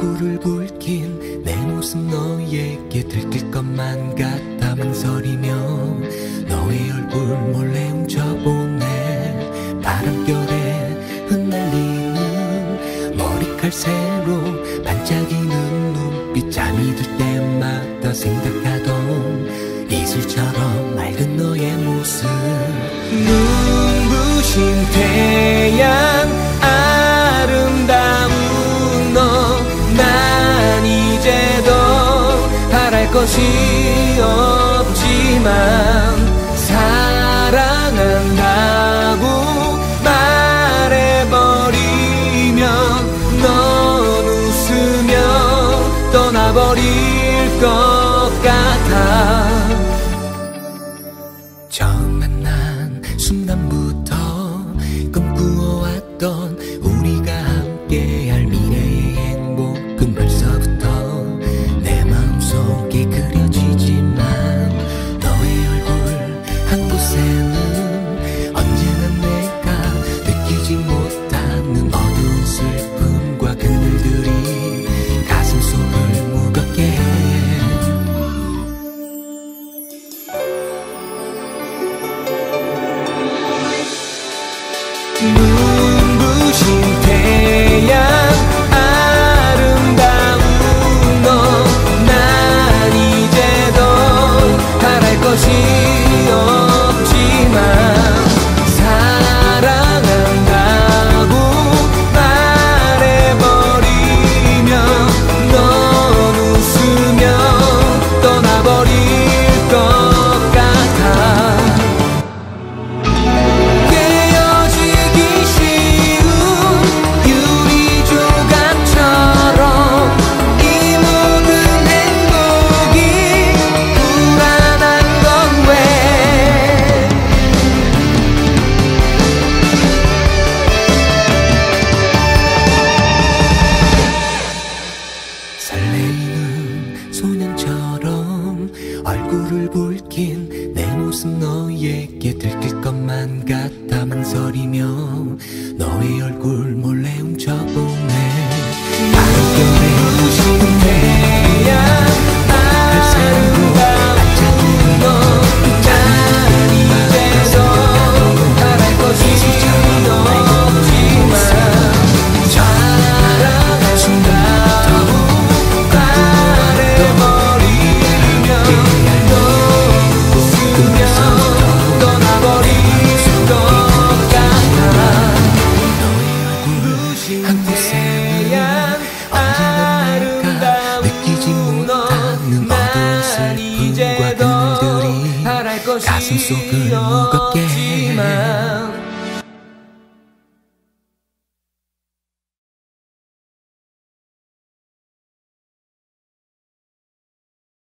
얼굴을 붉힌 내 모습 너에게 들킬 것만 같아 망설이며 너의 얼굴 몰래 훔쳐보네. 바람결에 흩날리는 머리칼새로 반짝이는 눈빛, 잠이 들 때마다 생각하던 이슬처럼 맑은 너의 모습. 눈부신 태양 아름다운 너, 난 이제 더 바랄 것이 없지만 사랑한다고 말해버리면 넌 웃으며 떠나버릴 것 같아. 처음 만난 순간부터 꿈꾸어왔던 우리가 함께할 미래의 행복은 벌써부터 내 마음속에 그려지지만 너의 얼굴 한 곳에는 언제나 내가 느끼지 못하는 어두운 슬픔과 그늘들이 가슴속을 무겁게 해. 눈부신 태양 아름다운 너, 난 이제 더 바랄 것이 없지만 사랑한다고 말해버리면 넌 웃으며 떠나버릴 것 같아. 설레이는 소년처럼 얼굴을 붉힌 내 모습 너에게 들킬 것만 같아 망설이며 너의 얼굴 몰래 훔쳐보네. 바람결에 부신 태양 아름다운 너, 난 이제 더 바랄 것이 없지만 한 곳에는 언제나 내가 느끼지 못하는 어두운 슬픔과 그늘들이 가슴속을 무겁게 해.